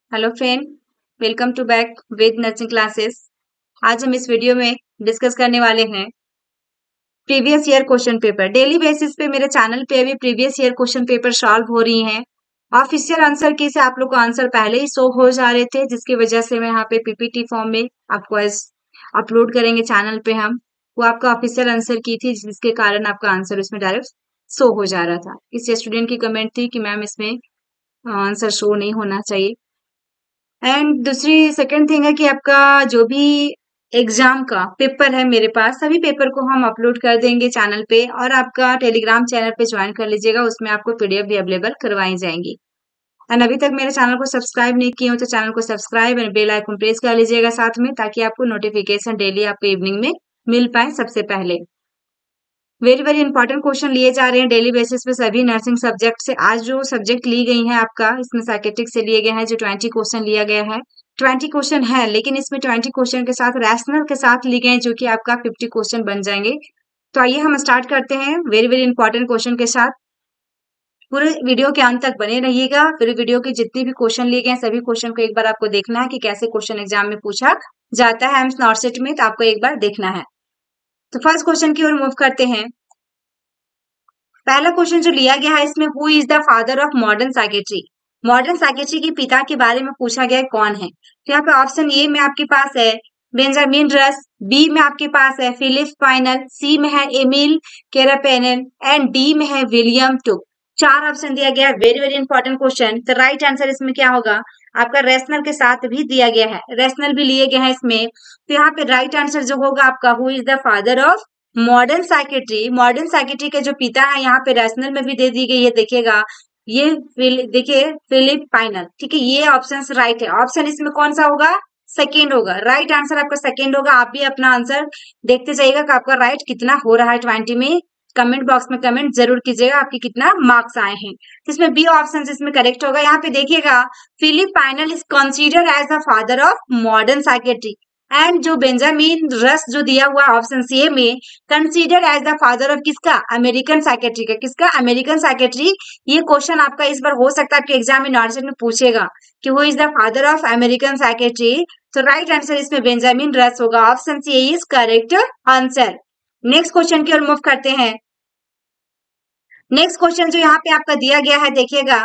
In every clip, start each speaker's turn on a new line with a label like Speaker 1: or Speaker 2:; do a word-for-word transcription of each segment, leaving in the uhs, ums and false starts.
Speaker 1: Hello friend, welcome to back with nursing classes. आज हम इस वीडियो में डिस्कस करने वाले हैं previous year question paper. Daily basis पे मेरे चैनल पे अभी previous year question paper solve हो रही हैं। ऑफिशियल आंसर की से आप लोग को आंसर पहले ही शो हो जा रहे थे, जिसकी वजह से मैं यहाँ पे पीपीटी फॉर्म में आपको अपलोड करेंगे चैनल पे। हम वो आपका ऑफिशियल आंसर की थी, जिसके कारण आपका आंसर उसमें डायरेक्ट शो हो जा रहा था। इस स्टूडेंट की कमेंट थी कि मैम इसमें आंसर शो नहीं होना चाहिए। एंड दूसरी सेकंड थिंग है कि आपका जो भी एग्जाम का पेपर है मेरे पास, सभी पेपर को हम अपलोड कर देंगे चैनल पे, और आपका टेलीग्राम चैनल पे ज्वाइन कर लीजिएगा, उसमें आपको पीडीएफ भी अवेलेबल करवाई जाएंगी। एंड अभी तक मेरे चैनल को सब्सक्राइब नहीं किए हो तो चैनल को subscribe and bell icon press कर लीजिएगा साथ में, ताकि आपको नोटिफिकेशन डेली आपको इवनिंग में मिल पाए सबसे पहले। वेरी वेरी इंपॉर्टेंट क्वेश्चन लिए जा रहे हैं डेली बेसिस पे सभी नर्सिंग सब्जेक्ट से। आज जो सब्जेक्ट ली गई है आपका, इसमें साइकेट्रिक से लिए गए हैं, जो ट्वेंटी क्वेश्चन लिया गया है। ट्वेंटी क्वेश्चन है, लेकिन इसमें ट्वेंटी क्वेश्चन के साथ रैशनल के साथ लिए गए हैं, जो कि आपका फिफ्टी क्वेश्चन बन जाएंगे। तो आइए हम स्टार्ट करते हैं वेरी वेरी इंपॉर्टेंट क्वेश्चन के साथ। पूरे वीडियो के अंत तक बने रहिएगा। पूरे वीडियो के जितने भी क्वेश्चन लिए गए हैं, सभी क्वेश्चन को एक बार आपको देखना है कि कैसे क्वेश्चन एग्जाम में पूछा जाता है एम्स नॉर्सेट में, तो आपको एक बार देखना है। तो फर्स्ट क्वेश्चन की ओर मूव करते हैं। पहला क्वेश्चन जो लिया गया है इसमें, who is the father of modern psychiatry. Modern psychiatry के पिता के बारे में पूछा गया है, कौन है। तो यहाँ पे ऑप्शन ए में आपके पास है बेंजामिन रस, बी में आपके पास है फिलिप पाइनल, सी में है एमिल केरापेनल एंड डी में है विलियम टुक। चार ऑप्शन दिया गया है। Very very important question. तो राइट आंसर इसमें क्या होगा, आपका रेशनल के साथ भी दिया गया है, रेशनल भी लिए गए हैं इसमें। तो यहाँ पे राइट आंसर जो होगा आपका, who is the father of modern psychiatry. Modern psychiatry के जो पिता है, यहाँ पे रैशनल में भी दे दी गई है, देखिएगा ये देखिए फिलिप पाइनल। ठीक है, ये ऑप्शन राइट है। ऑप्शन इसमें कौन सा होगा, सेकेंड होगा। राइट आंसर आपका सेकेंड होगा। आप भी अपना आंसर देखते जाइएगा कि आपका राइट कितना हो रहा है ट्वेंटी में। कमेंट बॉक्स में कमेंट जरूर कीजिएगा आपके कितना मार्क्स आए हैं। इसमें बी ऑप्शन इसमें करेक्ट होगा। यहाँ पे देखिएगा, Philippe Pinel is considered as the father of modern psychiatry, and जो बेंजामिन रस जो दिया हुआ ऑप्शन सी में, consider as the father of किसका, अमेरिकन साइकेट्री का। किसका, अमेरिकन साइकेट्री। ये क्वेश्चन आपका इस बार हो सकता है आपके एग्जाम में नॉर्सेट में पूछेगा कि वो is the father of American psychiatry. तो राइट आंसर इसमें बेंजामिन रस होगा। Option C is correct answer. Next question की ओर मूव करते हैं। नेक्स्ट क्वेश्चन जो यहाँ पे आपका दिया गया है, देखिएगा,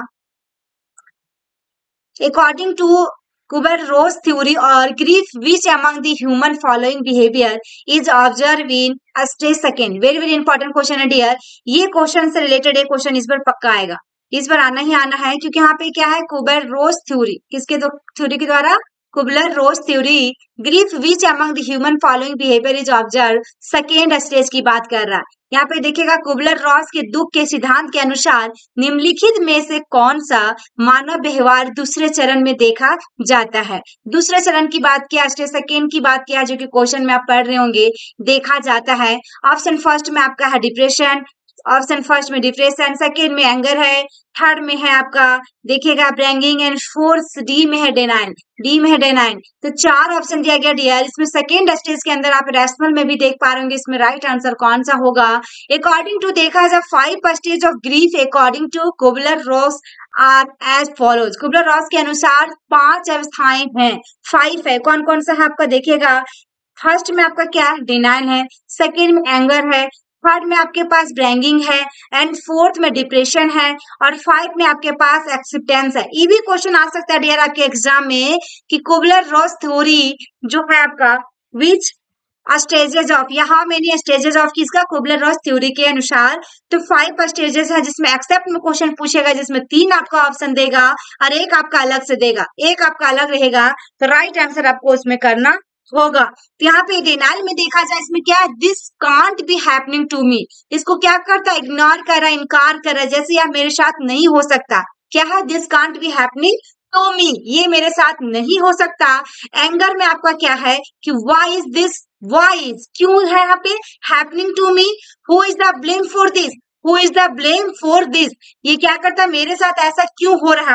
Speaker 1: according to Kubler-Ross theory or grief, which among the human following behavior is observed in a stage second? Very very important question है डियर। ये क्वेश्चन से रिलेटेड एक क्वेश्चन इस बार पक्का आएगा, इस बार आना ही आना है, क्योंकि यहाँ पे क्या है, Kubler-Ross थ्योरी। किसके दो थ्योरी के द्वारा, Kubler-Ross theory. Grief which among the human following behaviour is observe, second stage की बात कर रहा है। यहाँ पे देखिएगा, कुबलर-रॉस के दुख के सिद्धांत के अनुसार निम्नलिखित में से कौन सा मानव व्यवहार दूसरे चरण में देखा जाता है। दूसरे चरण की बात किया, स्टेज सेकेंड की बात किया, जो कि क्वेश्चन में आप पढ़ रहे होंगे, देखा जाता है। ऑप्शन फर्स्ट में आपका है डिप्रेशन, ऑप्शन फर्स्ट में डिप्रेशन, सेकेंड में एंगर है, थर्ड में है आपका देखिएगा ब्रैंगिंग, एंड फोर्थ डी में है डेनाइल। डी में है डेनाइल। तो चार ऑप्शन दिया गया डियर। इसमें सेकेंड स्टेज के अंदर आप रैशनल में भी देख पा रहे होंगे, इसमें राइट आंसर कौन सा होगा। अकॉर्डिंग टू देखा जाए five stage of grief according to Kubler-Ross are as follows. Kubler-Ross के अनुसार पांच अवस्थाएं हैं, फाइव है। कौन कौन सा है आपका देखिएगा, फर्स्ट में आपका क्या है, डिनाइल है, सेकेंड में एंगर है, थर्ड में आपके पास ब्रैंगिंग है, एंड फोर्थ में डिप्रेशन है, और फाइव में आपके पास एक्सेप्टेंस है। ये भी क्वेश्चन आ सकता है डियर आपके एग्जाम में कि कुबलर-रॉस थ्योरी जो है आपका, विच स्टेजेस ऑफ, यहाँ मेनी स्टेजेस ऑफ किसका, कुबलर-रॉस थ्योरी के अनुसार। तो फाइव स्टेजेस है, जिसमें एक्सेप्ट में क्वेश्चन पूछेगा, जिसमें तीन आपका ऑप्शन देगा और एक आपका अलग से देगा, एक आपका अलग रहेगा। तो राइट आंसर आपको उसमें करना होगा। तो यहाँ पे डिनाइल में देखा जाए, इसमें क्या है, this can't be happening to me. इसको क्या करता है, इग्नोर कर रहा है, इनकार कर रहा है, जैसे यार मेरे साथ नहीं हो सकता। क्या है, this can't be happening to me, ये मेरे साथ नहीं हो सकता। एंगर में आपका क्या है कि why is this, why is, क्यों है यहाँ पे happening to me, who is the blame for this, who is the blame for this, ये क्या करता है, मेरे साथ ऐसा क्यों हो रहा है।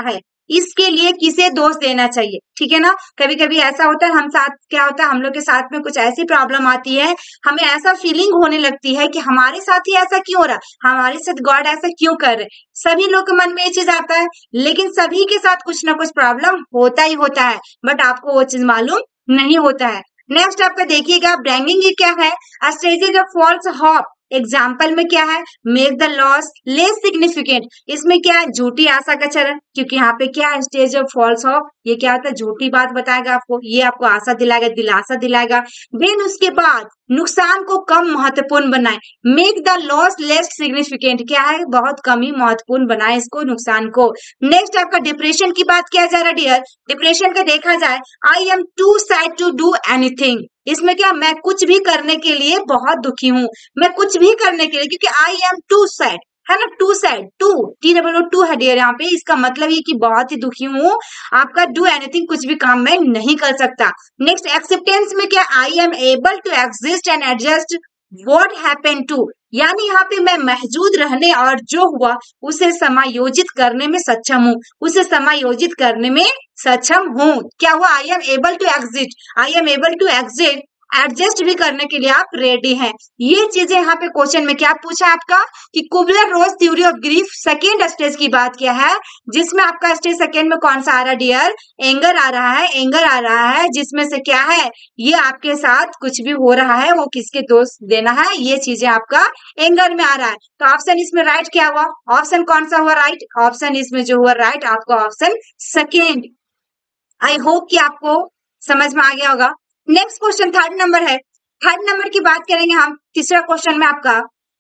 Speaker 1: इसके लिए किसे दोष देना चाहिए, ठीक है ना। कभी कभी ऐसा होता है हम साथ क्या होता है, हम लोग के साथ में कुछ ऐसी प्रॉब्लम आती है, हमें ऐसा फीलिंग होने लगती है कि हमारे साथ ही ऐसा क्यों हो रहा, हमारे साथ गॉड ऐसा क्यों कर रहे। सभी लोग के मन में ये चीज आता है, लेकिन सभी के साथ कुछ ना कुछ प्रॉब्लम होता ही होता है, बट आपको वो चीज मालूम नहीं होता है। नेक्स्ट आपका देखिएगा, ब्रैंगिंग ये क्या है, stages of false hope. Example में क्या है, make the loss less significant. इसमें क्या है, झूठी आशा का चरण, क्योंकि यहाँ पे क्या है, स्टेज ऑफ फॉल्स होप, ये क्या होता है, झूठी बात बताएगा आपको, ये आपको आशा दिलाएगा, दिलासा दिलाएगा। देन उसके बाद नुकसान को कम महत्वपूर्ण बनाए, make the loss less significant, क्या है, बहुत कम ही महत्वपूर्ण बनाए इसको, नुकसान को। नेक्स्ट आपका डिप्रेशन की बात किया जा रहा है डियर। डिप्रेशन का देखा जाए, I am too sad to do anything. इसमें क्या, मैं कुछ भी करने के लिए बहुत दुखी हूँ, मैं कुछ भी करने के लिए, क्योंकि आई एम टू सैड है ना, too sad, too T double O too है डियर यहाँ पे, इसका मतलब ये कि बहुत ही दुखी हूँ। आपका डू एनीथिंग, कुछ भी काम मैं नहीं कर सकता। नेक्स्ट एक्सेप्टेंस में क्या, I am able to exist and adjust what happened to, यानी यहाँ पे मैं मौजूद रहने और जो हुआ उसे समायोजित करने में सक्षम हूँ, उसे समायोजित करने में सक्षम हूँ। क्या हुआ, I am able to exit, I am able to exit, adjust भी करने के लिए आप रेडी हैं। ये चीजें यहाँ पे क्वेश्चन में क्या पूछा आपका कि Kubler Ross theory of grief second stage की बात किया है, जिसमें आपका स्टेज सेकेंड में कौन सा आ रहा है डियर, एंगर आ रहा है, एंगर आ रहा है, जिसमें से क्या है, ये आपके साथ कुछ भी हो रहा है वो किसके दोष देना है, ये चीजें आपका एंगर में आ रहा है। तो ऑप्शन इसमें राइट क्या हुआ, ऑप्शन कौन सा हुआ राइट, ऑप्शन इसमें जो हुआ राइट आपका ऑप्शन सेकेंड। आई होप कि आपको समझ में आ गया होगा। नेक्स्ट क्वेश्चन थर्ड नंबर है, थर्ड नंबर की बात करेंगे हम, तीसरा क्वेश्चन में आपका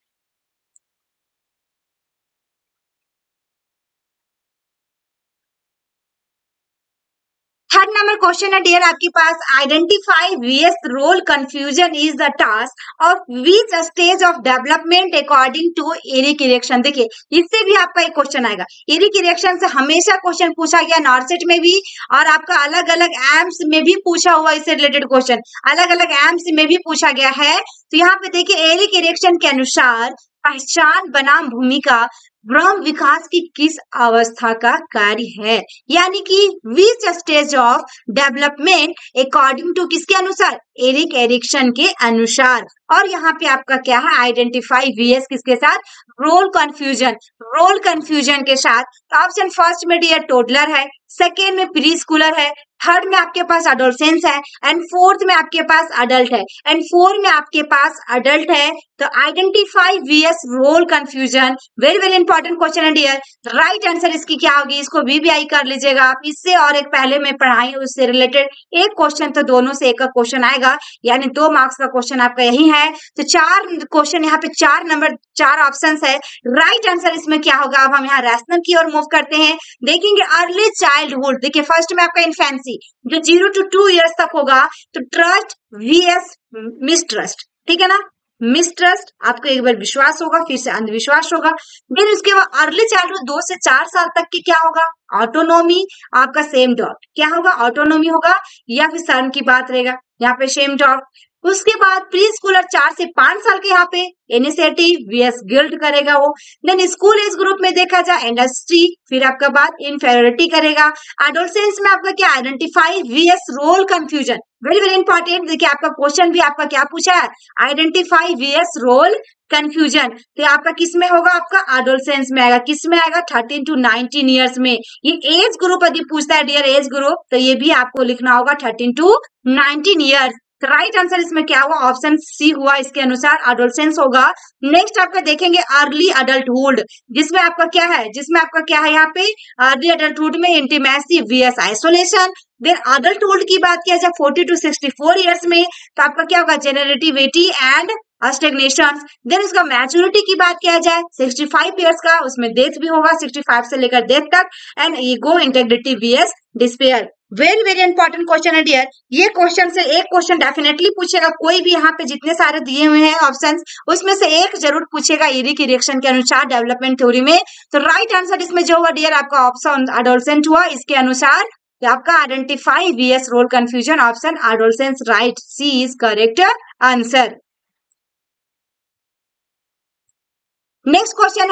Speaker 1: थर्ड नंबर क्वेश्चन है डियर आपके पास, identify vs role confusion is the task of which stage of development according to Erik Erikson. देखिए इससे भी आपका एक क्वेश्चन आएगा, एरिक इरेक्शन से हमेशा क्वेश्चन पूछा गया नॉर्सेट में भी, और आपका अलग अलग एम्स में भी पूछा हुआ, इससे रिलेटेड क्वेश्चन अलग अलग एम्स में भी पूछा गया है। तो यहाँ पे देखिए एरिक इरेक्शन के अनुसार पहचान बनाम भूमिका ब्रह्म विकास की किस अवस्था का कार्य है, यानी कि which stage of development according to किसके अनुसार, एरिक एरिक्सन के अनुसार। और यहाँ पे आपका क्या है, आइडेंटिफाई वीएस किसके साथ, रोल कंफ्यूजन, रोल कंफ्यूजन के साथ। तो ऑप्शन फर्स्ट में डियर टोडलर है, सेकेंड में प्री स्कूलर है, थर्ड में आपके पास अडोलसेंस है, एंड फोर्थ में आपके पास अडल्ट है, एंड फोर में आपके पास अडल्ट है। तो identify vs role confusion, very very important question है डियर। राइट आंसर इसकी क्या होगी, इसको वीवीआई कर लीजिएगा आप, इससे और एक पहले में पढ़ाई उससे रिलेटेड एक क्वेश्चन, तो दोनों से एक का क्वेश्चन आएगा, यानी दो मार्क्स का क्वेश्चन आपका यही है। तो चार क्वेश्चन यहाँ पे, चार नंबर, चार ऑप्शन है। राइट आंसर इसमें क्या होगा, अब हम यहाँ रैशनल की ओर मूव करते हैं, देखेंगे अर्ली चाइल्डहुड। देखिए फर्स्ट में आपका इन्फेंसी जो जीरो टू टू इयर्स तक होगा, तो ट्रस्ट वीएस मिसट्रस्ट, ठीक है ना, मिसट्रस्ट आपको एक बार विश्वास होगा, फिर से अंधविश्वास होगा। देन उसके बाद अर्ली चाइल्डहुड दो से चार साल तक की क्या होगा, ऑटोनोमी, आपका सेम डॉट क्या होगा, ऑटोनोमी होगा, या फिर सन की बात रहेगा यहाँ पे सेम डॉट। उसके बाद प्री स्कूलर चार से पांच साल के यहाँ पे इनिशिएटिव वीएस गिल्ड करेगा वो। देन स्कूल एज ग्रुप में देखा जाए इंडस्ट्री, फिर आपका बात इनफेरियोरिटी करेगा। एडोलसेंस में आपका क्या, identify vs role confusion, very very important. देखिए आपका क्वेश्चन भी आपका क्या पूछा है, आइडेंटिफाई वीएस रोल कंफ्यूजन। तो आपका किस में होगा, आपका एडोलसेंस में आएगा, किस में आएगा, थर्टीन टू नाइनटीन ईयर्स में। ये एज ग्रुप यदि पूछता है डियर एज ग्रुप, तो ये भी आपको लिखना होगा थर्टीन टू नाइनटीन ईयर्स। तो राइट आंसर इसमें क्या हुआ, ऑप्शन सी हुआ, इसके अनुसार एडोलसेंस होगा। नेक्स्ट आपका देखेंगे अर्ली अडल्टहुड, जिसमें आपका क्या है, जिसमें आपका क्या है यहाँ पे, अर्ली अडल्टहुड में intimacy vs isolation. Then adulthood की बात किया जाए forty to sixty four years में, तो आपका क्या होगा, जेनरेटिविटी एंड स्टेग्नेशन। देन उसका मैच्योरिटी की बात किया जाए सिक्सटी फाइव इयर्स का, उसमें डेथ भी होगा सिक्सटी फाइव से लेकर डेथ तक, and ego integrity vs despair. Very very important question है डियर। ये क्वेश्चन से एक क्वेश्चन डेफिनेटली पूछेगा, कोई भी यहाँ पे जितने सारे दिए हुए हैं ऑप्शंस, उसमें से एक जरूर पूछेगा एरिक इरेक्शन के अनुसार डेवलपमेंट थ्योरी में। तो राइट आंसर इसमें जो हुआ डियर आपका ऑप्शन एडोलसेंट हुआ, इसके अनुसार आपका identify vs role confusion, option adolescence, right, C is correct answer. Next question है,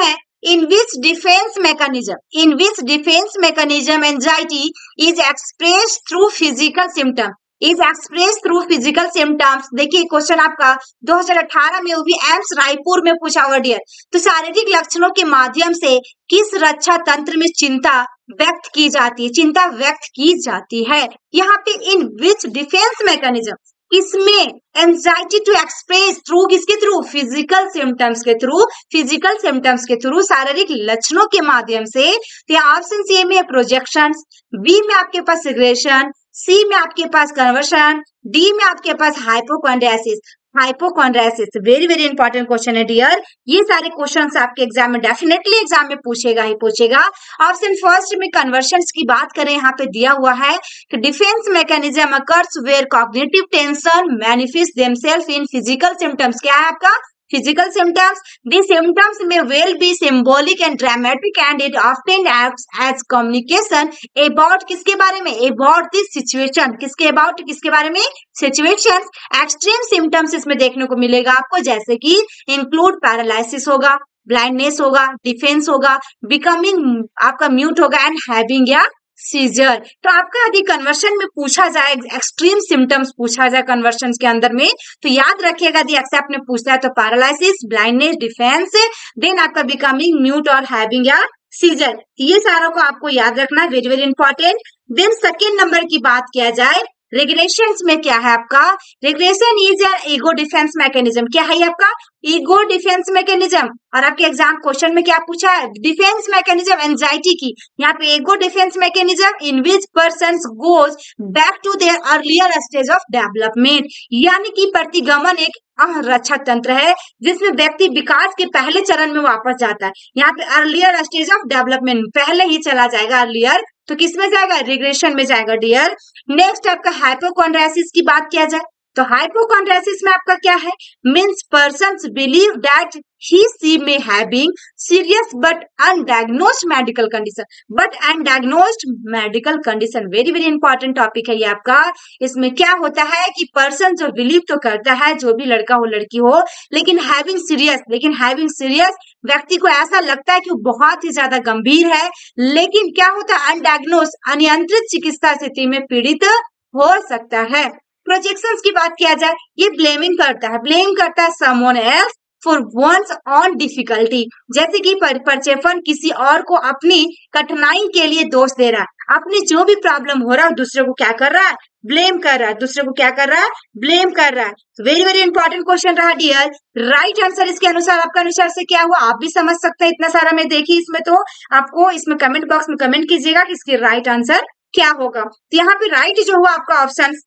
Speaker 1: In which defense mechanism? In which defense mechanism anxiety is expressed through physical symptom? Is expressed through physical symptoms. देखिए question आपका दो हज़ार अठारह में वो भी AIIMS Raipur में पूछा हुआ डियर। तो शारीरिक लक्षणों के माध्यम से किस रक्षा तंत्र में चिंता व्यक्त की जाती है? चिंता व्यक्त की जाती है। यहाँ पे इन विच डिफेंस मैकेनिज्म, इसमें एंजाइटी टू एक्सप्रेस थ्रू किसके थ्रू? फिजिकल सिम्टम्स के थ्रू, फिजिकल सिम्टम्स के थ्रू, शारीरिक लक्षणों के माध्यम से। तो ऑप्शन सी में प्रोजेक्शन, बी में आपके पास सिग्रेशन, सी में आपके पास कन्वर्शन, डी में आपके पास hypochondriasis. Hypochondriasis very very important question है डियर। ये सारे क्वेश्चंस आपके एग्जाम में डेफिनेटली एग्जाम में पूछेगा ही पूछेगा। ऑप्शन फर्स्ट में कन्वर्शंस की बात करें, यहाँ पे दिया हुआ है कि defence mechanism occurs where cognitive tension manifest themselves in physical symptoms. क्या है आपका? Physical symptoms. दी सिम्टम्स में will be symbolic and dramatic and it often acts as communication about किसके बारे में? About this situation. किसके अबाउट? किसके बारे में? सिचुएशंस। एक्सट्रीम सिम्टम्स इसमें देखने को मिलेगा आपको, जैसे कि इंक्लूड पैरालिसिस होगा, ब्लाइंडनेस होगा, डिफेंस होगा, बिकमिंग आपका म्यूट होगा एंड हैविंग या सीजर। तो आपका यदि कन्वर्शन में पूछा जाए, एक्सट्रीम सिम्टम्स पूछा जाए कन्वर्शन के अंदर में, तो याद रखिएगा यदि एक्सेप्ट में पूछता है तो पैरालिसिस, ब्लाइंडनेस, डिफेंस, देन आपका बिकमिंग म्यूट और हैविंग या सीजर। ये सारों को आपको याद रखना, very very important. Then second number की बात किया जाए, रेगुलेशंस में क्या है आपका? Regulation is an ego defence mechanism. क्या है आपका? Ego defence mechanism. और आपके एग्जाम क्वेश्चन में क्या पूछा है? डिफेंस मैकेनिज्म एंजाइटी की। यहाँ पे ego defence mechanism in which person goes back to their earlier stage of development, यानी कि प्रतिगमन एक रक्षा तंत्र है जिसमें व्यक्ति विकास के पहले चरण में वापस जाता है। यहाँ पे अर्लियर स्टेज ऑफ डेवलपमेंट, पहले ही चला जाएगा अर्लियर, तो किस में जाएगा? रिग्रेशन में जाएगा डियर। नेक्स्ट आपका हाइपोकॉन्ड्रियासिस की बात किया जाए तो हाइपोकॉन्ड्रियासिस में आपका क्या है? Means persons believe that he see में having serious but undiagnosed medical condition, but undiagnosed medical condition. Very very important topic है ये आपका। इसमें क्या होता है कि पर्सन जो बिलीव तो करता है, जो भी लड़का हो लड़की हो, लेकिन हैविंग सीरियस, लेकिन हैविंग सीरियस व्यक्ति को ऐसा लगता है कि वो बहुत ही ज्यादा गंभीर है, लेकिन क्या होता है? अनडायग्नोस्ड, अनियंत्रित चिकित्सा स्थिति में पीड़ित हो सकता है। प्रोजेक्शंस की बात किया जाए, ये ब्लेमिंग करता है, ब्लेम करता है someone else for one's on difficulty, जैसे कि परचेफन किसी और को अपनी कठिनाई के लिए दोष दे रहा है। अपनी जो भी प्रॉब्लम हो रहा है दूसरे को क्या कर रहा है? ब्लेम कर रहा है। दूसरे को क्या कर रहा है? ब्लेम कर रहा है। वेरी वेरी इंपॉर्टेंट क्वेश्चन रहा डियर। राइट आंसर इसके अनुसार आपका अनुसार से क्या हुआ? आप भी समझ सकते हैं, इतना सारा मैं देखी इसमें, तो आपको इसमें कमेंट बॉक्स में कमेंट कीजिएगा कि इसकी राइट आंसर क्या होगा। तो यहाँ पे राइट जो हुआ आपका ऑप्शन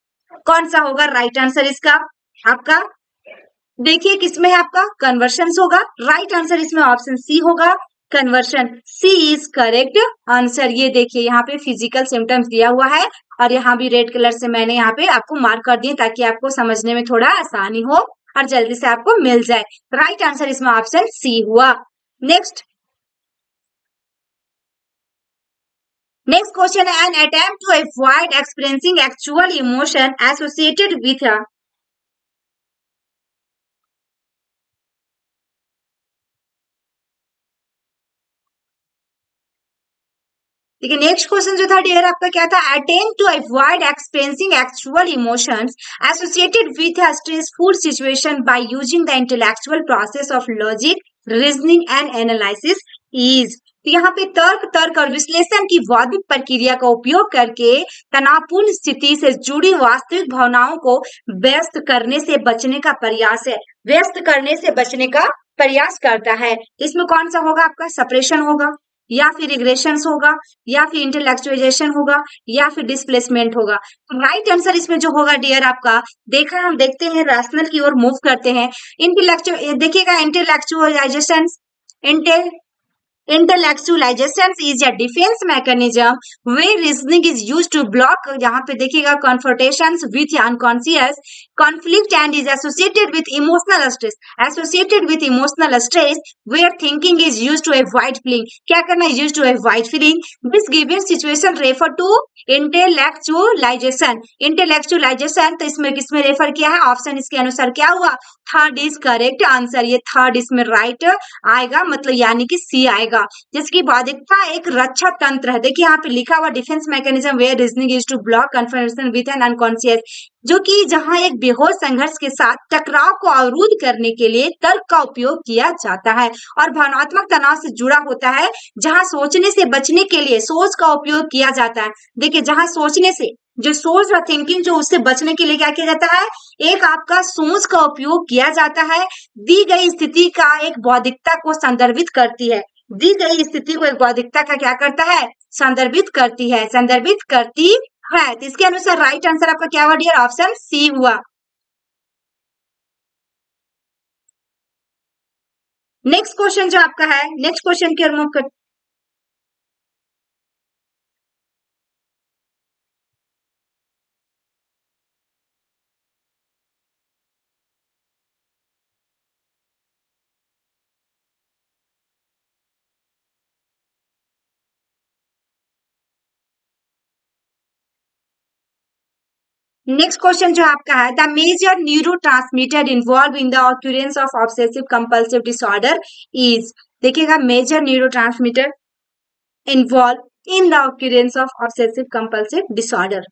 Speaker 1: कौन सा होगा? राइट आंसर इसका आपका देखिए किसमें है? आपका कन्वर्शन होगा। राइट आंसर इसमें ऑप्शन सी होगा, conversion. C is correct answer. ये देखिए यहाँ पे फिजिकल सिम्टम्स दिया हुआ है और यहाँ भी रेड कलर से मैंने यहाँ पे आपको मार्क कर दिए ताकि आपको समझने में थोड़ा आसानी हो और जल्दी से आपको मिल जाए। राइट आंसर इसमें ऑप्शन सी हुआ। नेक्स्ट नेक्स्ट क्वेश्चन है, an attempt to avoid experiencing actual emotion associated with a देखिए नेक्स्ट क्वेश्चन जो था डियर आपका क्या था? Attempt to avoid experiencing actual emotions associated with a stressful situation by using the intellectual process of logic, reasoning and analysis is. तो यहाँ पे तर्क तर्क और विश्लेषण की बौद्धिक प्रक्रिया का उपयोग करके तनावपूर्ण स्थिति से जुड़ी वास्तविक भावनाओं को व्यस्त करने से बचने का प्रयास है, व्यस्त करने से बचने का प्रयास करता है। इसमें कौन सा होगा आपका? सप्रेशन होगा, या फिर रिग्रेशन होगा, या फिर इंटेलेक्चुअलाइजेशन होगा, या फिर डिस्प्लेसमेंट होगा। राइट आंसर इसमें जो होगा डियर आपका, देखा हम देखते हैं रैशनल की ओर मूव करते हैं। इंटेलेक्चुअल देखिएगा, intellectualization intel Intellectualization is a defense mechanism where reasoning is used to block, यहाँ पे देखिएगा, confrontations with unconscious conflict and is associated with emotional stress. Associated with emotional stress where thinking is used to avoid feeling. क्या करना है? Used to avoid feeling. This given situation refer to intellectualization. Intellectualization तो इसमें किसमें refer किया है? Option इसके अनुसार क्या हुआ? Third is correct answer. ये थर्ड इसमें राइट आएगा, मतलब यानी कि सी आएगा. जिसकी बौद्धिकता एक रक्षा तंत्र है. देखिए यहाँ पे लिखा हुआ defence mechanism where reasoning is to block confirmation with an unconscious, जो कि जहां एक बेहोश संघर्ष के साथ टकराव को अवरुद्ध करने के लिए तर्क का उपयोग किया जाता है और भावनात्मक तनाव से जुड़ा होता है, जहां सोचने से बचने के लिए सोच का उपयोग किया जाता है. देखिए जहां सोचने से, जो सोच और थिंकिंग, जो उससे बचने के लिए क्या किया जाता है? एक आपका सोच का उपयोग किया जाता है. दी गई स्थिति का एक बौद्धिकता को संदर्भित करती है. दी गई स्थिति को एक बौद्धिकता का क्या करता है? संदर्भित करती है. संदर्भित करती है. तो इसके अनुसार राइट आंसर आपका क्या हुआ डियर? ऑप्शन सी हुआ. नेक्स्ट क्वेश्चन जो आपका है, नेक्स्ट क्वेश्चन की ओर मूव कर. नेक्स्ट क्वेश्चन जो आपका है, the major neurotransmitter involve in the occurrence of obsessive compulsive disorder is. देखिएगा major neurotransmitter involve in the occurrence of obsessive compulsive disorder.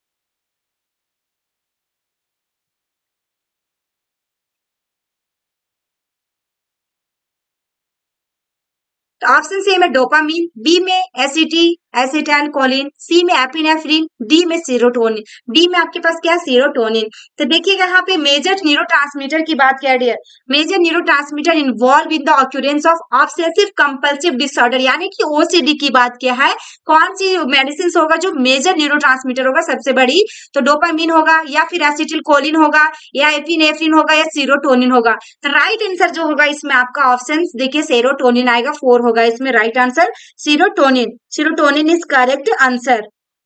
Speaker 1: Option C में dopamine, B में एसिटी acetylcholine, C में epinephrine, D में serotonin. D में आपके पास क्या? Serotonin. तो देखिएगा यहाँ पे मेजर न्यूरोट्रांसमीटर की बात क्या dear? Major neurotransmitter involve in the occurrence of obsessive compulsive disorder, यानी कि ओसीडी की बात किया है. कौन सी मेडिसिन होगा जो मेजर न्यूरोट्रांसमीटर होगा सबसे बड़ी? तो डोपामीन होगा, या फिर एसिटिल कोलिन होगा, या एपिनेफ्रिन होगा, या सीरोटोनिन होगा. तो राइट आंसर जो होगा इसमें आपका ऑप्शन देखिए सेरोटोनिन आएगा. फोर होगा इसमें right answer serotonin. Serotonin is correct answer.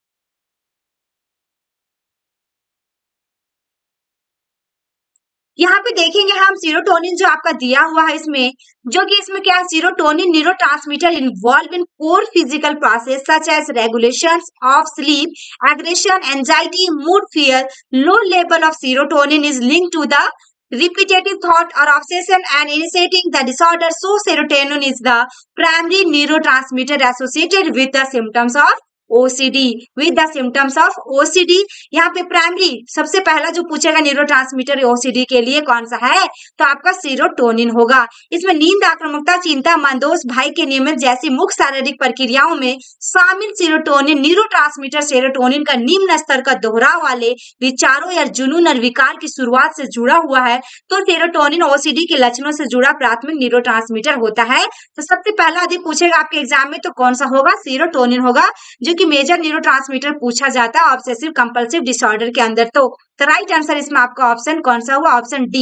Speaker 1: यहाँ पे देखेंगे हम सीरोटोनिन जो आपका दिया हुआ है इसमें, जो कि इसमें क्या है? Serotonin neurotransmitter involve in core physical process such as regulation of sleep, aggression, anxiety, mood, fear. Low level of serotonin is linked to the repetitive thought or obsession and initiating the disorder. So serotonin is the primary neurotransmitter associated with the symptoms of OCD. With the symptoms of OCD. यहाँ पे primary सबसे पहला जो पूछेगा neurotransmitter OCD के लिए कौन सा है? तो आपका सीरोटोनिन होगा. इसमें नींद, आक्रामकता, चिंता, मनदोष, भय के नियमन जैसी मुख्य शारीरिक प्रक्रियाओं में शामिल सीरोटोनिन न्यूरोट्रांसमीटर सेरोटोनिन का निम्न स्तर का दोहराव वाले विचारों या जुनून और विकार की शुरुआत से जुड़ा हुआ है. तो सेरोटोनिन ओसीडी के लक्षणों से जुड़ा प्राथमिक न्यूरोट्रांसमीटर होता है. तो सबसे पहला यदि पूछेगा आपके एग्जाम में तो कौन सा होगा? सीरोटोनिन होगा, जो कि मेजर न्यूरोट्रांसमीटर पूछा जाता है ऑब्सेसिव कंपल्सिव डिसऑर्डर के अंदर. तो राइट आंसर इसमें आपका ऑप्शन कौन सा हुआ? Option D.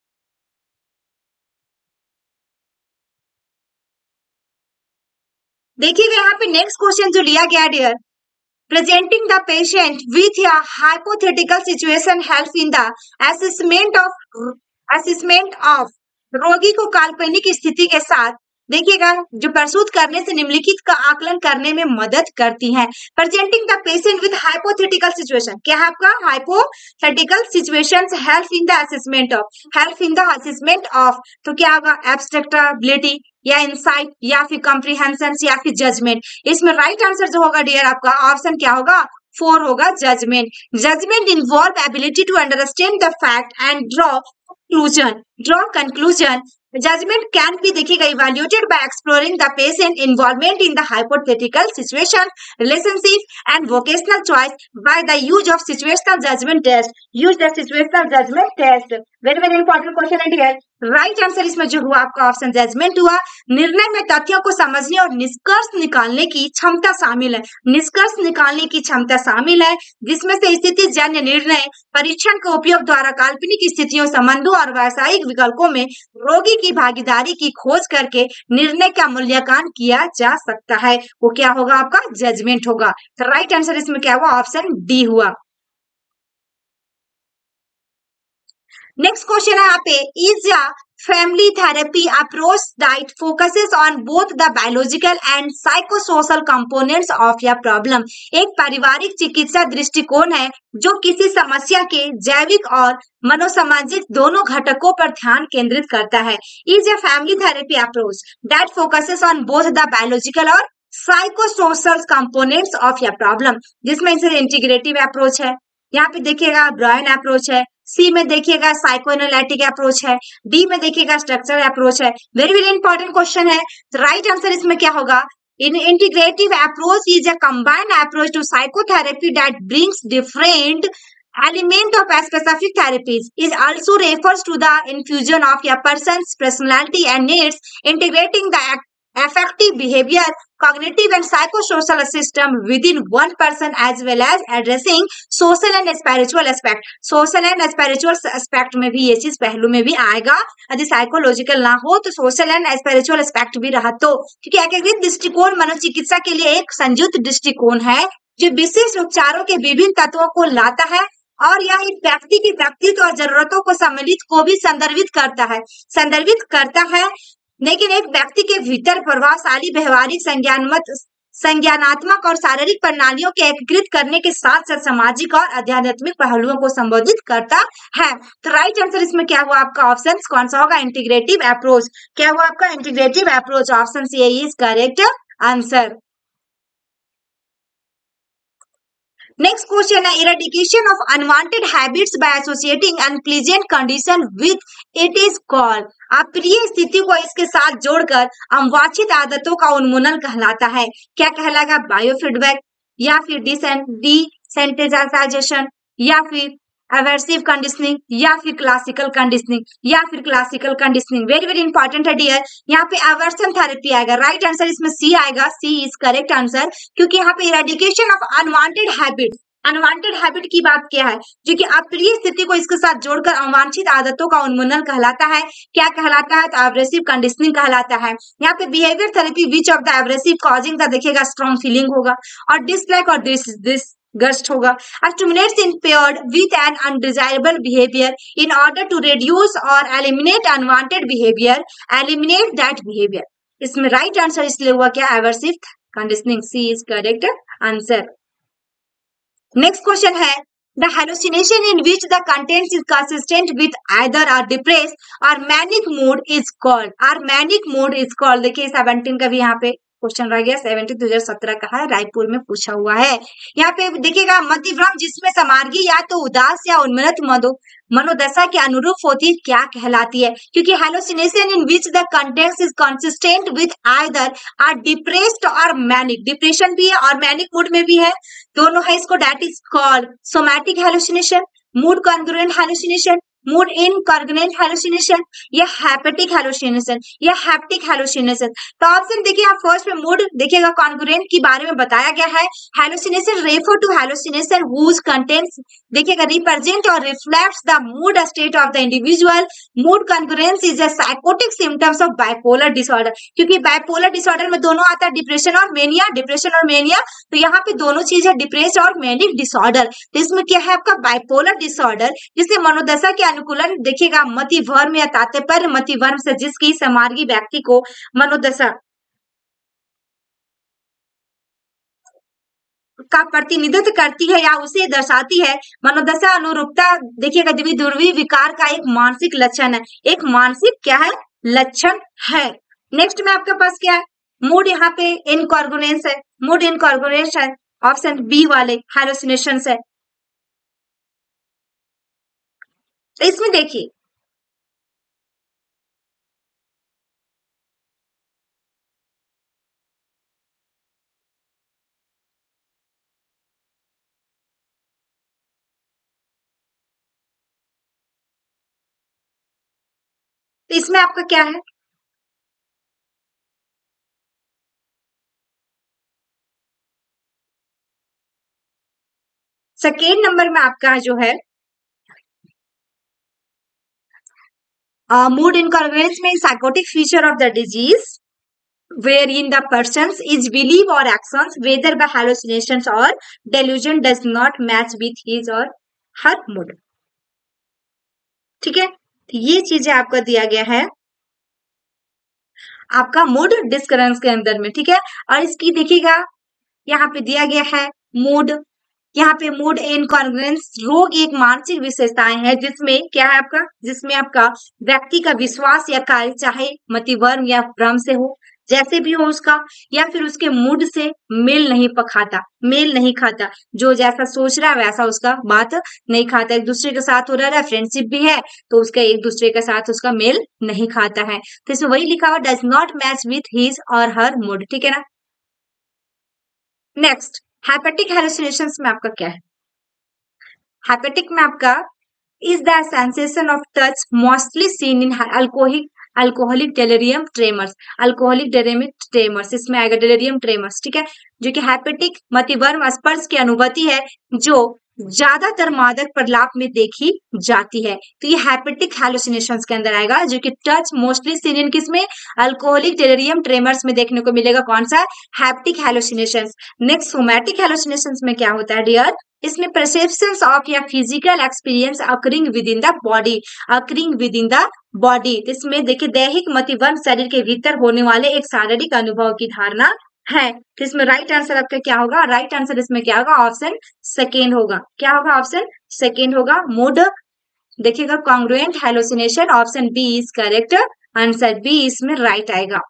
Speaker 1: देखिएगा यहाँ पे नेक्स्ट क्वेश्चन जो लिया गया dear, presenting the patient with a hypothetical situation help in the assessment of assessment of रोगी को काल्पनिक स्थिति के साथ देखिएगा जो प्रस्तुत करने से निम्नलिखित का आकलन करने में मदद करती हैं. Presenting the patient with hypothetical situation, क्या है आपका? Hypothetical situations help in the assessment of, help in the assessment of. तो क्या होगा? एब्स्ट्रैक्टेबिलिटी या इंसाइट या फिर कॉम्प्रिहेंशन या फिर जजमेंट. इसमें राइट आंसर जो होगा डियर आपका ऑप्शन क्या होगा? फोर होगा, judgement. Judgement involve ability to understand the fact and draw conclusion. Draw conclusion. Judgment can be देखिएगा evaluated by exploring the patient involvement in the hypothetical situation, relationship and vocational choice by the use of situational judgment test. Use the situational judgment test. Very very important question है dear. Right answer इसमें जो हुआ आपका option judgement हुआ. निर्णय में तथ्यों को समझने और निष्कर्ष निकालने की क्षमता शामिल है. निष्कर्ष निकालने की क्षमता शामिल है, जिसमें से स्थिति जन्य निर्णय परीक्षण के उपयोग द्वारा काल्पनिक स्थितियों, संबंधों और व्यावसायिक विकल्पों में रोगी की भागीदारी की खोज करके निर्णय का मूल्यांकन किया जा सकता है। वो क्या होगा? आपका जजमेंट होगा। तो राइट आंसर इसमें क्या हुआ? ऑप्शन डी हुआ। नेक्स्ट क्वेश्चन है यहाँ पे, is a family therapy approach that focuses on both the biological and psychosocial components of a problem. एक पारिवारिक चिकित्सा दृष्टिकोण है जो किसी समस्या के जैविक और मनोसामाजिक दोनों घटकों पर ध्यान केंद्रित करता है। Is a family therapy approach that focuses on both the biological और psychosocial components of a problem, जिसमें इसे इंटीग्रेटिव अप्रोच है। यहाँ पे देखिएगा ब्रायन अप्रोच है। सी में देखिएगा साइकोएनालिटिक अप्रोच है। डी में देखिएगा स्ट्रक्चरल अप्रोच है। वेरी वेरी इंपॉर्टेंट क्वेश्चन है। राइट आंसर इसमें क्या होगा? In integrative approach is a combined approach to psychotherapy that brings different element of a specific therapies. It also refers to the infusion of a person's personality and needs, integrating the affective behavior, cognitive and psychosocial system within one person, as well as addressing social and spiritual aspect. Social and spiritual aspect में भी ये चीज पहलू में भी आएगा। यदि psychological ना हो तो सोशल एंड स्पिरिचुअल एस्पेक्ट भी रहा तो, क्योंकि एकीकृत दृष्टिकोण मनोचिकित्सा के लिए एक संयुक्त दृष्टिकोण है जो विशिष्ट उपचारों के विभिन्न तत्वों को लाता है और यह एक व्यक्ति की व्यक्तित्व और जरूरतों को सम्मिलित को भी संदर्भित करता है संदर्भित करता है लेकिन एक व्यक्ति के भीतर प्रभावशाली व्यवहारिक संज्ञानात्मक संज्ञानात्मक और शारीरिक प्रणालियों के एकीकृत करने के साथ साथ सामाजिक और आध्यात्मिक पहलुओं को संबोधित करता है। तो राइट आंसर इसमें क्या हुआ? आपका ऑप्शन कौन सा होगा? Integrative approach. क्या हुआ आपका? Integrative approach. Option C is correct answer. Next question है, eradication of unwanted habits by associating unpleasant condition with it is called. अप्रिय स्थिति को इसके साथ जोड़कर अवांछित आदतों का उन्मूलन कहलाता है। क्या कहलाएगा? बायोफीडबैक या फिर डिसेंसिटाइजेशन या फिर अवर्सिव कंडीशनिंग या फिर क्लासिकल कंडीशनिंग या फिर classical conditioning. Very very important है डियर। यहाँ पे अवर्सन थेरेपी आएगा। राइट आंसर इसमें सी आएगा। सी इज करेक्ट आंसर, क्योंकि यहाँ पे eradication of unwanted habit, unwanted habit की बात किया है जो कि अप्रिय स्थिति को इसके साथ जोड़कर अवांछित आदतों का उन्मूलन कहलाता है। क्या कहलाता है? तो एब्रेसिव कंडीशनिंग कहलाता है। यहाँ पे behaviour therapy which of the abrasive causing the देखिएगा स्ट्रॉन्ग फीलिंग होगा और डिसलाइक और दिस दिस गस्ट होगा। Accumulates in paired with an undesirable behavior in order to reduce or eliminate unwanted behavior, eliminate that behavior. इसमें right answer इसलिए हुआ क्या? Aversive conditioning. C is correct answer. Next question है, the hallucination in which the content is consistent with either a depressed or manic mood is called, or manic mood is called। देखिए seventeen का भी यहाँ पे question रह गया। Seventeen दो हजार सत्रह का है, रायपुर में पूछा हुआ है। यहाँ पे देखिएगा मतिभ्रम जिसमें समार्गी या तो उदास या उन्मत्त मधु मनोदशा के अनुरूप होती क्या कहलाती है? क्योंकि hallucination in which the content is consistent with either are depressed और मैनिक, डिप्रेशन भी है और मैनिक मूड में भी है, दोनों है, इसको that is called somatic hallucination, mood congruent hallucination, mood incongruent hallucination या हैपेटिक हेलोसिनेशन या हैप्टिक हेलोसिनेशन। तो ऑप्शन देखिए आप फर्स्ट में मूड देखिएगा कॉन्ग्रुएंट के बारे में बताया गया है। Hallucination refer to hallucination whose contents देखिएगा रिप्रेजेंट और reflects the mood state of the individual. Mood congruence is a psychotic symptoms of bipolar disorder, क्योंकि बाइपोलर डिसऑर्डर में दोनों आता है, डिप्रेशन और मेनिया, डिप्रेशन और मेनिया। तो यहाँ पे दोनों चीज है, डिप्रेस और मैनिक डिसऑर्डर। तो इसमें क्या है आपका? बाइपोलर डिसऑर्डर, जिसे मनोदशा के अनुकूलन देखिएगा मतिभ्रम या तात्पर्य मतिभ्रम से जिसकी समार्गी व्यक्ति को मनोदशा का प्रतिनिधित्व करती है या उसे दर्शाती है। मनोदशा अनुरूपता देखिएगा द्विध्रुवी विकार का एक मानसिक लक्षण है, एक मानसिक क्या है? लक्षण है। नेक्स्ट में आपके पास क्या है? मूड यहाँ पे इनकॉन्ग्रुएंस है, मूड इनकॉन्ग्रुएंस है, ऑप्शन बी वाले हेलुसिनेशन है। तो इसमें देखिए तो इसमें आपका क्या है? सेकेंड नंबर में आपका जो है मूड इनकॉन्ग्रुएंस में psychotic feature of the disease wherein the persons is belief or actions whether by hallucinations or delusion does not match with his or her mood. ठीक है, तो ये चीजें आपका दिया गया है आपका मूड डिस्करेंस के अंदर में, ठीक है। और इसकी देखिएगा यहाँ पे दिया गया है मूड, यहाँ पे मूड इनकॉन्ग्रुएंस रोग एक मानसिक विशेषताएं है जिसमें क्या है आपका, जिसमें आपका व्यक्ति का विश्वास या कार्य चाहे मतिवर्म या भ्रम से हो, जैसे भी हो उसका, या फिर उसके मूड से मेल नहीं पखाता, मेल नहीं खाता, जो जैसा सोच रहा है वैसा उसका बात नहीं खाता, एक दूसरे के साथ हो रहा है, फ्रेंडशिप भी है तो उसका एक दूसरे के साथ उसका मेल नहीं खाता है, तो इसमें वही लिखा हुआ does not match with his और हर मूड, ठीक है ना। नेक्स्ट हाइपेटिक हेलुसिनेशंस में आपका क्या है, हाइपेटिक में आपका is the sensation of touch mostly seen in alcoholic alcoholic delirium tremens, alcoholic delirium tremens, इसमें आएगा डेलेरियम ट्रेमर्स, ठीक है, जो कि हाइपेटिक मतिवर्म स्पर्श की अनुभूति है जो ज्यादातर मादक प्रलाप में देखी जाती है, तो ये हाइपेटिक हेलुसिनेशंस के अंदर आएगा, जो कि टच मोस्टली सीन इन किसमें, अल्कोहलिक डेलेरियम ट्रेमर्स में देखने को मिलेगा, कौन सा, haptic hallucinations. Next somatic hallucinations में क्या होता है डियर, इसमें perceptions of a physical experience occurring within the body, occurring within the body, इसमें देखिए दैहिक मतिवर्म शरीर के भीतर होने वाले एक शारीरिक अनुभव की धारणा है, तो इसमें राइट आंसर आपका क्या होगा, राइट आंसर इसमें क्या होगा, ऑप्शन सेकेंड होगा, क्या होगा, ऑप्शन सेकेंड होगा, मूड देखिएगा congruent hallucination, option B is correct answer, B इसमें राइट आएगा।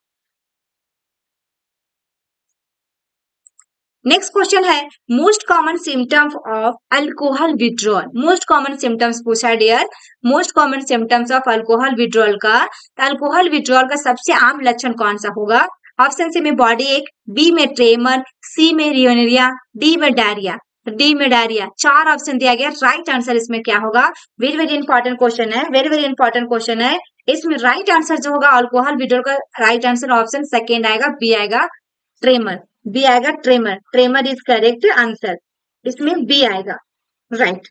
Speaker 1: नेक्स्ट क्वेश्चन है most common symptoms of alcohol withdrawal, most common symptoms पूछा dear, most common symptoms of alcohol withdrawal का, अल्कोहल विड्रॉल का सबसे आम लक्षण कौन सा होगा, ऑप्शन सी में बॉडी एक, बी में ट्रेमर, सी में रियोनेरिया, डी में डायरिया, डी में डायरिया, चार ऑप्शन दिया गया, राइट आंसर इसमें क्या होगा, वेरी वेरी इंपॉर्टेंट क्वेश्चन है, वेरी वेरी इंपॉर्टेंट क्वेश्चन है, इसमें राइट आंसर जो होगा अल्कोहल विड्रॉल का राइट आंसर ऑप्शन सेकेंड आएगा, बी आएगा ट्रेमर, बी आएगा tremor, tremor is correct answer, इसमें बी आएगा राइट।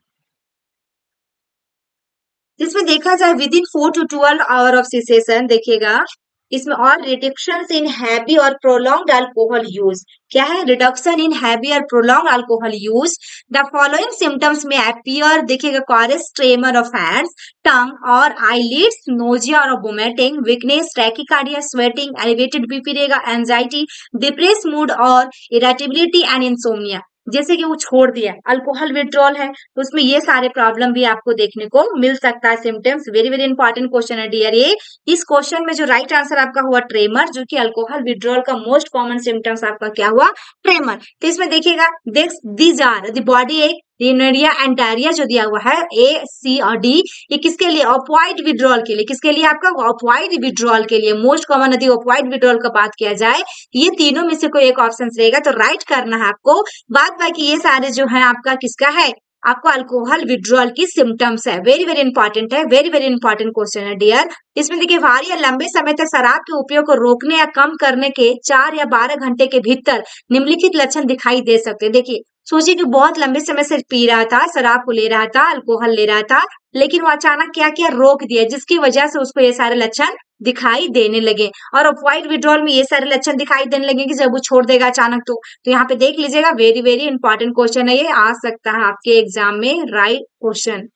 Speaker 1: इसमें देखा जाए within four to twelve hour of cessation, देखिएगा इसमें और रिडक्शन इन हैवी और प्रोलॉन्ग्ड अल्कोहल यूज, क्या है, रिडक्शन इन हैवी और prolonged alcohol use, the following symptoms में अपीयर, देखिएगा coarse, tremor of hands, tongue और आईलिड्स, नोजिया और vomiting, weakness, tachycardia, sweating, elevated BP रहेगा, एंजाइटी, डिप्रेस मूड और इरिटेबिलिटी एंड इंसोम्निया, जैसे कि वो छोड़ दिया अल्कोहल विड्रॉल है तो उसमें ये सारे प्रॉब्लम भी आपको देखने को मिल सकता है, symptoms, very very important question है डियर ये। इस क्वेश्चन में जो राइट आंसर आपका हुआ ट्रेमर, जो कि अल्कोहल विड्रॉल का मोस्ट कॉमन सिम्टम्स आपका क्या हुआ, ट्रेमर, तो इसमें देखिएगा दीज आर द बॉडी एक, रियोनेरिया एंड डायरिया जो दिया हुआ है ए सी और डी, ये किसके लिए, ऑपवाइड विड्रॉल के लिए, किसके लिए आपका, ऑपवाइड विड्रॉल के लिए, मोस्ट कॉमन यदि ऑपवाइड विड्रॉल का बात किया जाए ये तीनों में से कोई एक ऑप्शन रहेगा तो राइट करना है आपको, बात बाकी ये सारे जो है आपका किसका है, आपको अल्कोहल विड्रॉल की सिम्टम्स है, वेरी वेरी इंपॉर्टेंट है, वेरी वेरी इंपॉर्टेंट क्वेश्चन है डियर। इसमें देखिए भारी या लंबे समय तक शराब के उपयोग को रोकने या कम करने के चार या बारह घंटे के भीतर निम्नलिखित लक्षण दिखाई दे सकते हैं, देखिए सोचिए कि बहुत लंबे समय से पी रहा था, शराब को ले रहा था, अल्कोहल ले रहा था, लेकिन वो अचानक क्या किया, रोक दिया, जिसकी वजह से उसको ये सारे लक्षण दिखाई देने लगे, और ऑपवाइड विड्रॉल में ये सारे लक्षण दिखाई देने लगे कि जब वो छोड़ देगा अचानक तो, तो यहाँ पे देख लीजिएगा वेरी वेरी इंपॉर्टेंट क्वेश्चन है, ये आ सकता है आपके एग्जाम में राइट क्वेश्चन।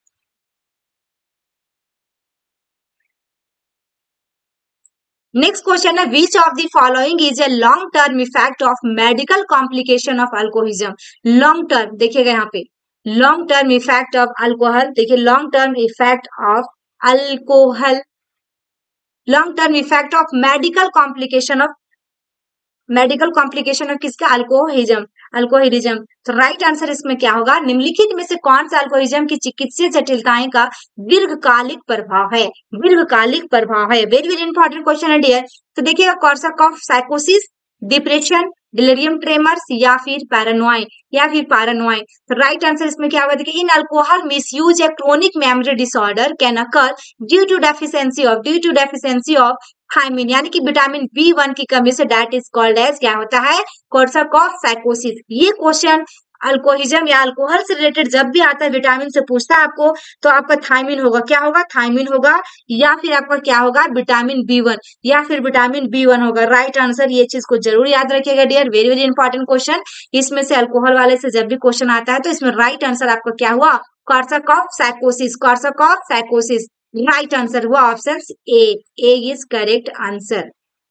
Speaker 1: नेक्स्ट क्वेश्चन है which of the following is a long term effect of medical complication of alcoholism, long term देखिएगा यहाँ पे long term effect of alcohol, देखिए long term effect of alcohol, long term effect of medical complication of, medical complication of किसका, alcoholism, alcoholism, तो right answer इसमें क्या होगा, निम्नलिखित में से कौन सा अल्कोहलिज्म की चिकित्सीय जटिलताएं का दीर्घकालिक प्रभाव है, दीर्घकालिक प्रभाव है, वेरी वेरी इंपॉर्टेंट क्वेश्चन है डियर। तो देखिएगा कॉर्साकॉफ साइकोसिस, डिप्रेशन, डिलेरियम ट्रेमर्स या फिर पैरानोइड, या फिर पैरानोइड, तो राइट आंसर इसमें क्या होगा, देखिए in alcohol misuse a chronic memory disorder can occur due to deficiency of, due to deficiency of thiamine, यानी कि विटामिन बी वन की कमी से, दैट इज कॉल्ड एज क्या होता है, कोर्साकॉफ साइकोसिस। ये क्वेश्चन अल्कोहिज्म या अल्कोहल से रिलेटेड जब भी आता है विटामिन से पूछता है आपको, तो आपका थायमिन होगा, क्या होगा, थायमिन होगा, या फिर आपका क्या होगा, विटामिन बी वन या फिर विटामिन बी वन होगा। राइट आंसर, ये चीज को जरूर याद रखिएगा dear, very very important question. इसमें से अल्कोहल वाले से जब भी क्वेश्चन आता है तो इसमें राइट आंसर आपका क्या हुआ, कॉर्साकॉफ साइकोसिस, कॉर्साकॉफ साइकोसिस राइट आंसर हुआ option A, A is correct answer.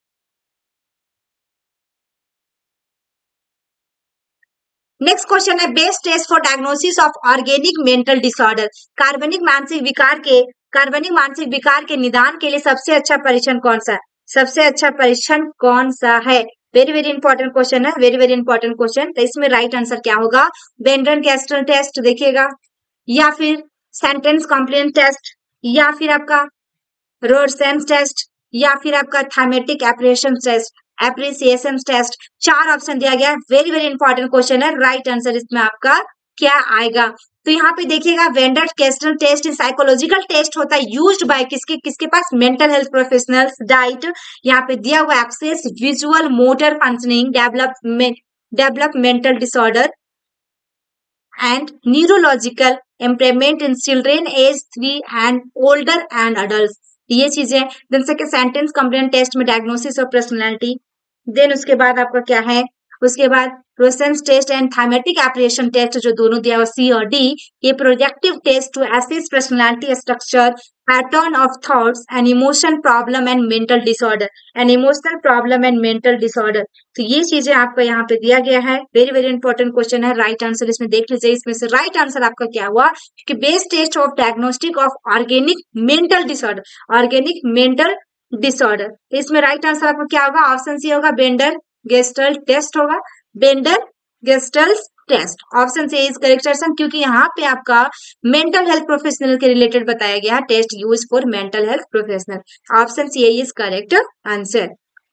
Speaker 1: Next question है best test for diagnosis of organic mental disorder. कार्बनिक मानसिक विकार के कार्बनिक मानसिक विकार के निदान के लिए सबसे अच्छा परीक्षण कौन सा है, सबसे अच्छा परीक्षण कौन सा है, वेरी वेरी इंपॉर्टेंट क्वेश्चन है, वेरी वेरी इंपॉर्टेंट क्वेश्चन। तो इसमें राइट आंसर क्या होगा, बेंडन कैस्टल टेस्ट देखिएगा, या फिर सेंटेंस कंप्लेंट टेस्ट, या फिर आपका रोडसेंस टेस्ट, या फिर आपका thematic apperception test, apperception test. चार ऑप्शन दिया गया है, वेरी वेरी इंपॉर्टेंट क्वेश्चन है। राइट आंसर इसमें आपका क्या आएगा, तो यहाँ पे देखिएगा Bender Gestalt test psychological test होता है, यूज्ड बाय किसके किसके पास, मेंटल हेल्थ प्रोफेशनल्स। डाइट यहाँ पे दिया हुआ assess visual motor functioning development developmental disorder and neurological impairment in children age three and older and adults, ये चीजें। Then second sentence complete test में डायग्नोसिस ऑफ पर्सनालिटी, देन उसके बाद आपका क्या है, उसके बाद Rorschach's test and thematic apperception test जो दोनों दिया हुआ सी और डी, ये projective test to assess personality structure, pattern of thoughts and emotion problem and mental disorder and emotional problem and mental disorder. तो ये चीजें आपको यहाँ पे दिया गया है, वेरी वेरी इंपॉर्टेंट क्वेश्चन है। राइट आंसर इसमें देख लीजिए, इसमें से राइट आंसर आपका क्या हुआ कि best test of diagnostic of organic mental disorder, organic mental disorder. इसमें राइट आंसर आपका क्या होगा, ऑप्शन सी होगा, बेंडर गेस्टल टेस्ट होगा, Bender Gestalt test, option C is correct answer, क्योंकि यहाँ पे आपका मेंटल हेल्थ प्रोफेशनल के रिलेटेड बताया गया है, test use for mental health professional, option C is correct answer.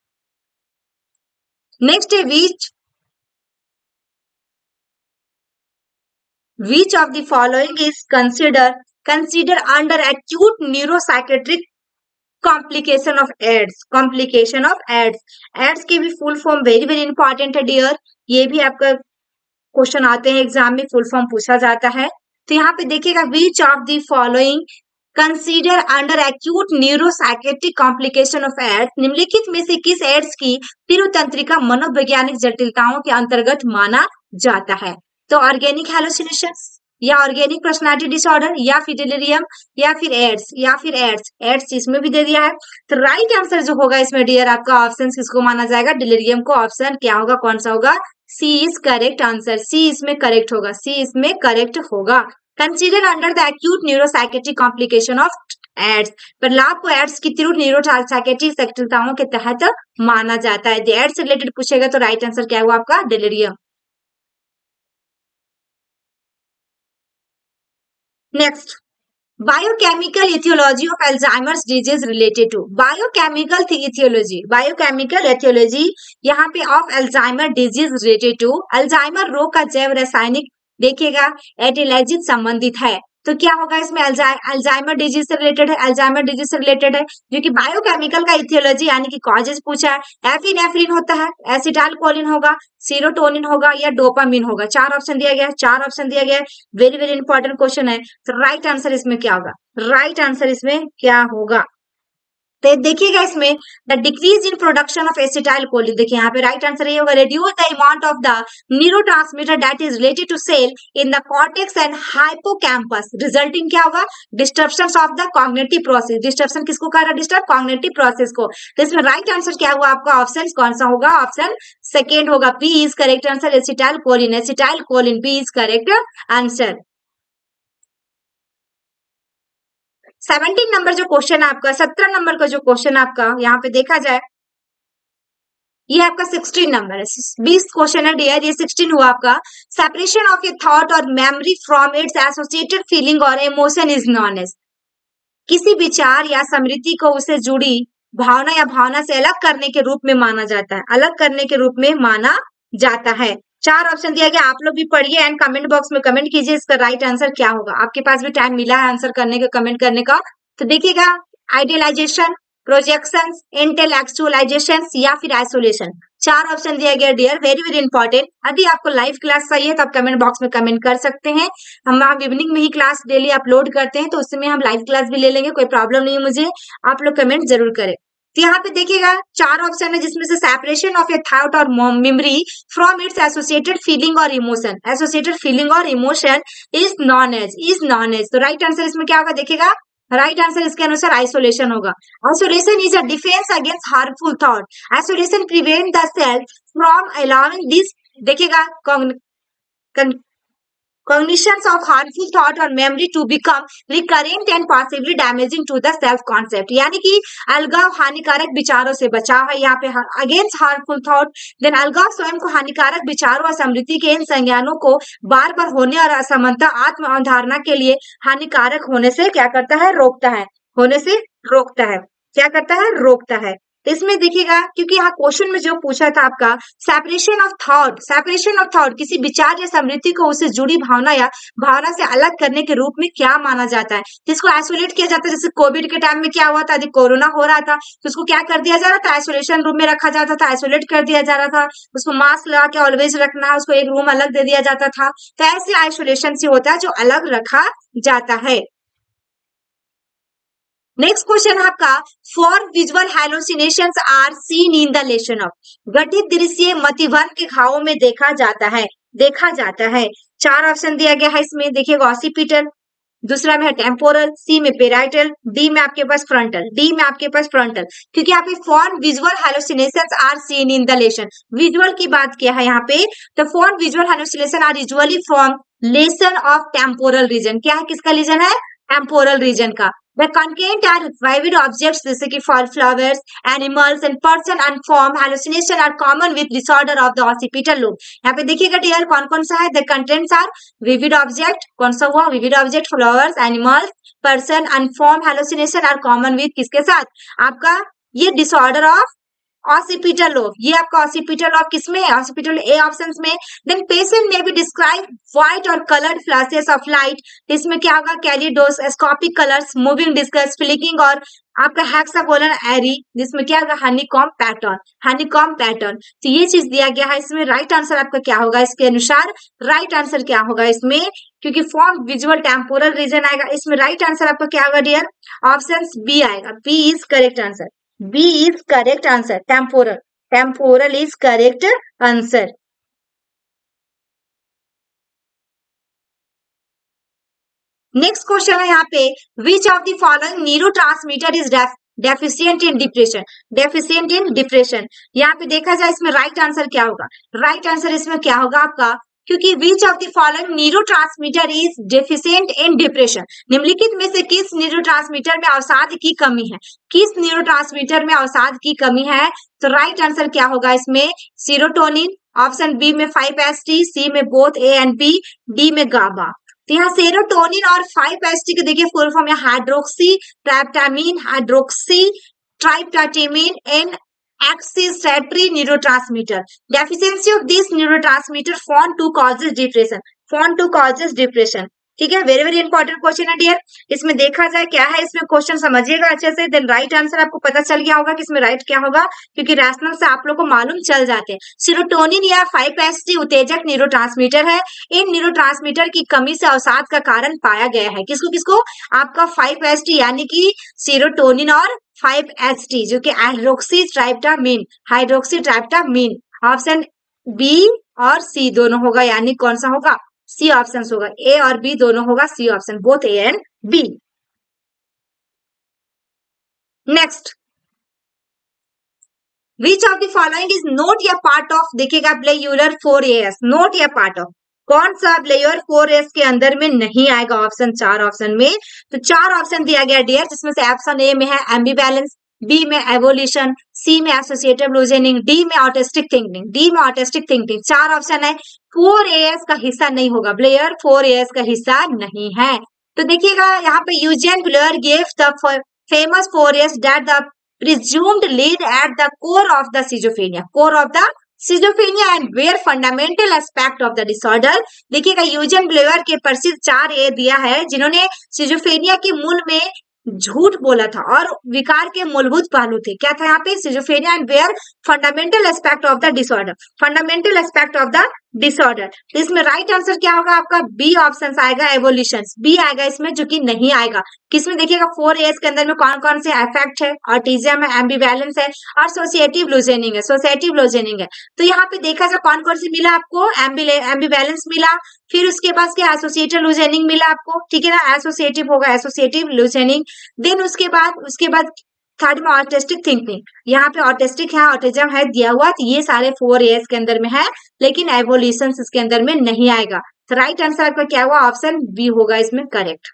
Speaker 1: Next है which which of the following is consider consider under acute neuropsychiatric complication of AIDS, complication of AIDS, AIDS की भी full form very very important है dear, ये भी आपका question आते हैं exam में, फुल फॉर्म पूछा जाता है। तो यहाँ पे देखिएगा which of the following consider under acute neuropsychiatric complication of AIDS, निम्नलिखित में से किस एड्स की तिरुतंत्रिका मनोवैज्ञानिक जटिलताओं के अंतर्गत माना जाता है, तो ऑर्गेनिक हेलुसिनेशंस या ऑर्गेनिक पर्सनालिटी डिसऑर्डर या फिर डिलीरियम या फिर एड्स या फिर एड्स एड्स इसमें भी दे दिया है। तो राइट आंसर जो होगा इसमें डियर आपका ऑप्शन किसको माना जाएगा, डिलीरियम को। ऑप्शन क्या होगा, कौन सा होगा, C is correct answer, C इसमें करेक्ट होगा, सी इसमें करेक्ट होगा। Consider under the acute neuropsychiatric complication of AIDS, Prahlad को एड्स की तीव्र न्यूरोसाइकेट्रिक जटिलताओं के तहत माना जाता है। एड्स से रिलेटेड पूछेगा तो राइट आंसर क्या हुआ आपका, delirium. Next, biochemical etiology of Alzheimer's disease related to, biochemical etiology biochemical etiology यहाँ पे of Alzheimer disease related to, Alzheimer रोग का जैव रासायनिक देखिएगा एटिलॉजी संबंधित है, तो क्या होगा इसमें, अल्जाइमर डिजीज से रिलेटेड है, अल्जाइमर डिजीज से रिलेटेड है, जो कि बायोकेमिकल का इथियोलॉजी यानी कि कॉजेज पूछा है। एफिनेफ्रिन होता है, एसिटाइल कोलिन होगा, सीरोटोनिन होगा या डोपामिन होगा, चार ऑप्शन दिया गया है, चार ऑप्शन दिया गया है, वेरी वेरी इंपॉर्टेंट क्वेश्चन है। तो राइट आंसर इसमें क्या होगा, राइट आंसर इसमें क्या होगा, तो देखिएगा इसमें the decrease in production of acetylcholine, देखिए यहाँ पे राइट आंसर ये होगा, reduce the amount of the neurotransmitter that is related to cell in the cortex and hippocampus, resulting क्या होगा, disturbance of the cognitive process, disturbance किसको कह रहा है, डिस्टर्ब कॉग्निटिव प्रोसेस को। तो इसमें राइट आंसर क्या हुआ आपका, ऑप्शन कौन सा होगा, ऑप्शन सेकेंड होगा, P is correct answer, acetylcholine, acetylcholine P is correct answer. Seventeen number जो क्वेश्चन है आपका, सत्रह नंबर का जो क्वेश्चन आपका यहाँ पे देखा जाए, ये आपका सिक्सटीन नंबर है, बीस क्वेश्चन है डियर, ये सिक्सटीन हुआ आपका। सेपरेशन ऑफ ए थॉट और memory from its associated feeling और इमोशन इज नॉन एज, किसी विचार या स्मृति को उसे जुड़ी भावना या भावना से अलग करने के रूप में माना जाता है, अलग करने के रूप में माना जाता है। चार ऑप्शन दिया गया, आप लोग भी पढ़िए एंड कमेंट बॉक्स में कमेंट कीजिए इसका राइट आंसर क्या होगा, आपके पास भी टाइम मिला है आंसर करने का, कमेंट करने का। तो देखिएगा आइडियलाइजेशन, प्रोजेक्शन, इंटेलेक्चुअलाइजेशन या फिर आइसोलेशन, चार ऑप्शन दिया गया डियर, वेरी वेरी इंपॉर्टेंट। यदि आपको लाइव क्लास चाहिए तो आप कमेंट बॉक्स में कमेंट कर सकते हैं। हम आप इवनिंग में ही क्लास डेली अपलोड करते हैं, तो उसमें हम लाइव क्लास भी ले लेंगे, कोई प्रॉब्लम नहीं है मुझे। आप लोग कमेंट जरूर करें। तो यहाँ पे देखिएगा चार ऑप्शन है, जिसमें से सेपरेशन ऑफ ए थॉट और memory from its associated feeling और इमोशन, एसोसिएटेड फीलिंग और emotion is known as, is known as. तो राइट आंसर इसमें क्या होगा, देखिएगा राइट आंसर इसके अनुसार आइसोलेशन होगा। Isolation is a defense against harmful thought. Isolation prevent the self from allowing this, देखिएगा cognitions of harmful thought और memory to become recurrent and possibly damaging to the self concept। यानी कि अलगाव हानिकारक विचारों से बचाव है यहाँ पे, अगेंस्ट हार्मफुल थॉट। देन अलगाव स्वयं को हानिकारक विचारों और स्मृति के इन संज्ञानों को बार बार होने और असमानता आत्म अवधारणा के लिए हानिकारक होने से क्या करता है, रोकता है, होने से रोकता है, क्या करता है, रोकता है। तो इसमें देखिएगा, क्योंकि यहाँ क्वेश्चन में जो पूछा था आपका separation of thought, separation of thought किसी विचार या स्मृति को उससे जुड़ी भावना या भावना से अलग करने के रूप में क्या माना जाता है, जिसको आइसोलेट किया जाता है। जैसे कोविड के टाइम में क्या हुआ था, यदि कोरोना हो रहा था तो उसको क्या कर दिया जा रहा था, आइसोलेशन रूम में रखा जाता था, आइसोलेट कर दिया जा रहा था, उसको मास्क लगा के ऑलवेज रखना, उसको एक रूम अलग दे दिया जाता था। तो ऐसे आइसोलेशन से होता है जो अलग रखा जाता है। नेक्स्ट क्वेश्चन आपका, for visual hallucinations are seen in the lesion of, गठित दृश्य मतिभ्रम के घावों में देखा जाता है, देखा जाता है। चार ऑप्शन दिया गया है इसमें, देखिएगा ऑसिपिटल, दूसरा में है टेम्पोरल, सी में पेराइटल, डी में आपके पास फ्रंटल, डी में आपके पास फ्रंटल। क्योंकि यहाँ पे for visual hallucinations are seen in the lesion, visual की बात किया है यहाँ पे, तो for visual hallucination are usually from lesion of temporal region. क्या है, किसका रीजन है, टेम्पोरल रीजन का। The content are vivid objects जैसे कि for flowers, animals and person and form hallucination are common with disorder of the occipital lobe। यहाँ पे देखिएगा डियर कौन कौन सा है, the contents are vivid object, कौन सा हुआ, vivid object, flowers, animals, person and form hallucination are common with किसके साथ, आपका ये disorder of ऑसिपिटल लोब, ये आपका ऑसिपिटल लोब किसमें है, ऑसिपिटल ए ऑप्शंस में। देन पेशेंट में भी डिस्क्राइब व्हाइट और कलर्ड फ्लैशेस ऑफ लाइट, इसमें क्या होगा, kaleidoscopic colours, moving discs, flicking और आपका हेक्सागोनल एरी, जिसमें क्या होगा, हनीकॉम्ब पैटर्न, हनीकॉम्ब पैटर्न। तो ये चीज दिया गया है इसमें। राइट आंसर आपका क्या होगा इसके अनुसार, राइट आंसर क्या होगा इसमें, क्योंकि फॉर्म विजुअल टेम्पोरल रीजन आएगा इसमें। राइट आंसर आपका क्या होगा डियर, ऑप्शन बी आएगा, B is correct answer, B is correct answer, temporal, temporal is correct answer। Next question है यहाँ पे, which of the following neurotransmitter is deficient in depression, deficient in depression। यहाँ पे देखा जाए इसमें राइट आंसर क्या होगा, राइट आंसर इसमें क्या होगा आपका, क्योंकि which of the following neurotransmitter is deficient in depression, निम्नलिखित में से किस न्यूरोट्रांसमीटर में अवसाद की कमी है, किस न्यूरोट्रांसमीटर में अवसाद की कमी है। तो राइट आंसर क्या होगा इसमें, सीरोटोनिन, ऑप्शन बी में फाइव एस टी, सी में both A and B, D में गाबा। तो यहाँ सेरोटोनिन और फाइव एस टी के देखिए फुल फॉर्म है hydroxytryptamine, hydroxytryptamine and excitatory neurotransmitter। Deficiency of this neurotransmitter found to causes depression, found to causes depression। ठीक है, very very important question है डियर। इसमें देखा जाए क्या है, इसमें क्वेश्चन समझिएगा अच्छे से, देन राइट आंसर आपको पता चल गया होगा कि इसमें राइट क्या होगा, क्योंकि रैशनल से आप लोग को मालूम चल जाते हैं। सीरोटोनिन या फाइव एस टी उत्तेजक न्यूरोट्रांसमीटर है, इन न्यूरोट्रांसमीटर की कमी से अवसाद का कारण पाया गया है। किसको किसको, आपका फाइव एस टी यानी कि सीरोटोनिन और फाइव एच टी, जो कि hydroxytryptamine, hydroxytryptamine. Option B और सी दोनों होगा, यानी कौन सा होगा, सी ऑप्शन होगा, ए और बी दोनों होगा, C option, both A and B. Next, which of the following is not या पार्ट ऑफ, देखिएगा Bleuler four A S, not या पार्ट ऑफ, कौन सा ब्लेयर फोर एस के अंदर में नहीं आएगा, ऑप्शन चार ऑप्शन में। तो चार ऑप्शन दिया गया डियर, जिसमें से ऑप्शन ए में है एम्बिवैलेंस, बी में एवोल्यूशन, सी में एसोसिएटिव रीजनिंग, डी में ऑटिस्टिक थिंकिंग, डी में ऑटिस्टिक थिंकिंग। चार ऑप्शन है, फोर ए एस का हिस्सा नहीं होगा, ब्लेयर फोर ए एस का हिस्सा नहीं है। तो देखिएगा यहाँ पे Eugen Bleuler gave the famous four A S that the presumed lead at the core of the schizophrenia, core of the schizophrenia and were fundamental aspect of the disorder। देखिएगा यूजियन Blair के प्रसिद्ध चार ए दिया है, जिन्होंने सिजोफ्रेनिया के मूल में झूठ बोला था और विकार के मूलभूत पहलू थे। क्या था यहाँ पे? Schizophrenia and were fundamental aspect of the disorder, fundamental aspect of the disorder. तो इसमें राइट आंसर क्या होगा आपका? बी ऑप्शन आएगा, एवोल्यूशन। बी आएगा इसमें, जो कि नहीं आएगा। किसमें देखिएगा? फोर एज के अंदर में कौन कौन से इफेक्ट है? ऑटिज्म है, एम्बिवैलेंस है और एसोसिएटिव लूजनिंग है, एसोसिएटिव लूजनिंग है। तो यहाँ पे देखा जाए कौन कौन से मिला आपको? एम्बिवैलेंस मिला, फिर उसके बाद क्या? एसोसिएटिव लूजनिंग मिला आपको, ठीक है ना? एसोसिएटिव होगा, एसोसिएटिव लूजनिंग। देन उसके बाद उसके बाद थर्ड में ऑटिस्टिक थिंकिंग। यहाँ पे ऑटिस्टिक है, ऑटिज्म है दिया हुआ, तो ये सारे फोर इयर्स के अंदर में है, लेकिन एवोल्यूशन इसके अंदर में नहीं आएगा। तो राइट आंसर आपका क्या हुआ? ऑप्शन बी होगा इसमें correct.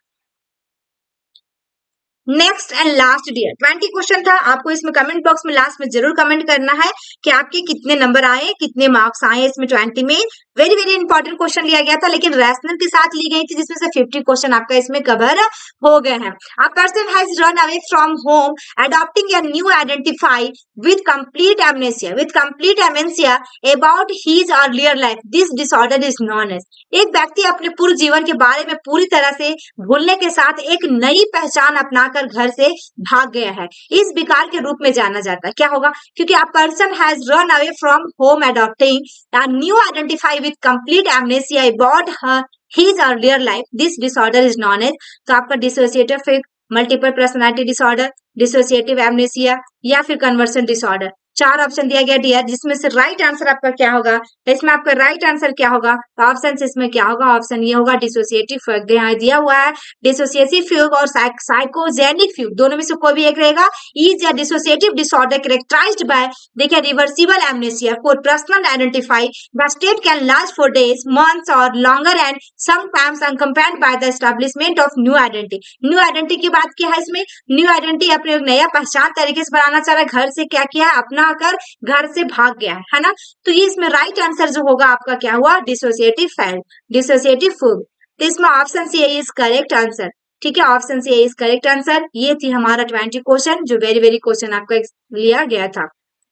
Speaker 1: Next and last dear, twenty question था। आपको इसमें कमेंट बॉक्स में लास्ट में जरूर कमेंट करना है कि आपके कितने नंबर आए, कितने मार्क्स आए इसमें ट्वेंटी में। वेरी वेरी इंपॉर्टेंट क्वेश्चन लिया गया था, लेकिन रैशनल के साथ ली गई थी, जिसमें से फिफ्टी क्वेश्चन आपका इसमें कवर हो गए हैं। A person has run away from home adopting a new identify with complete amnesia, with complete amnesia about his earlier life, this disorder is known as. एक व्यक्ति अपने पूर्व जीवन के बारे में पूरी तरह से भूलने के साथ एक नई पहचान अपनाकर घर से भाग गया है, इस विकार के रूप में जाना जाता है। क्या होगा? क्योंकि a person has run away from home adopting a new identify with complete amnesia about his earlier life, this disorder is known as. तो आपका dissociative multiple personality disorder, dissociative amnesia या फिर कन्वर्सन डिसऑर्डर, चार option दिया गया dear, जिसमें से right answer आपका क्या होगा? इसमें आपका राइट आंसर क्या होगा? ऑप्शन इसमें क्या होगा? ऑप्शन ये होगा डिसोसिएटिव फ्यूग। यहाँ दिया हुआ है डिसोसिएटिव फ्यूग और साइकोजेनिक फ्यूग, दोनों में से कोई भी एक रहेगा। इज या डिसोसिएटिव डिसऑर्डर कैरेक्टराइज्ड बाय, देखिए, reversible amnesia for personal identify the state can last for days, months और longer and sometimes uncompared by the establishment of new identity. New identity की बात की है इसमें, न्यू आइडेंटिटी अपने नया पहचान तरीके से बनाना चाह रहा है, घर से क्या किया है? अपना कर घर से भाग गया है, है ना? तो ये इसमें राइट आंसर जो होगा आपका क्या हुआ? डिसोसिएटिव फैल, डिसोसिएटिव फूग। तो इसमें option C is correct answer, ठीक है? Option C is correct answer. ये थी हमारा ट्वेंटी क्वेश्चन, जो वेरी वेरी क्वेश्चन आपका लिया गया था।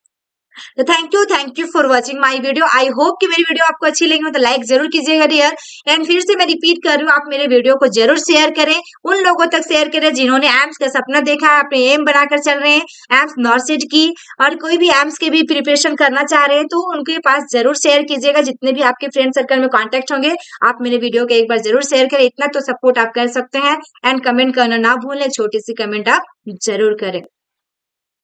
Speaker 1: तो thank you thank you for watching my video. I hope कि मेरी वीडियो आपको अच्छी लगी हो तो लाइक जरूर कीजिएगा डियर। एंड फिर से मैं रिपीट कर रही हूँ, आप मेरे वीडियो को जरूर शेयर करें, उन लोगों तक शेयर करें जिन्होंने एम्स का सपना देखा है, अपने एम बनाकर चल रहे हैं, एम्स नॉर्सिड की और कोई भी एम्स के भी प्रिपरेशन करना चाह रहे हैं, तो उनके पास जरूर शेयर कीजिएगा। जितने भी आपके फ्रेंड सर्कल में कॉन्टेक्ट होंगे, आप मेरे वीडियो को एक बार जरूर शेयर करें, इतना तो सपोर्ट आप कर सकते हैं। एंड कमेंट करना ना भूलें, छोटी सी कमेंट आप जरूर करें।